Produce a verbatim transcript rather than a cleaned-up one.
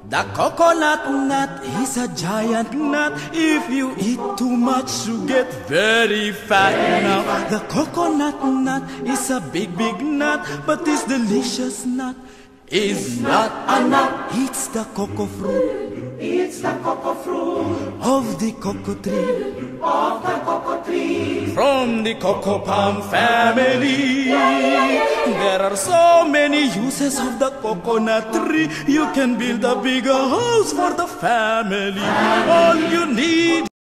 The coconut nut is a giant nut. If you eat too much, you get very fat. Now, the coconut nut is a big, big nut, but this delicious nut is not a nut. It's the cocoa fruit. It's the cocoa fruit of the cocoa tree. Of the cocoa tree. From the cocoa palm family. There are so many uses of the coconut tree. You can build a bigger house for the family. All you need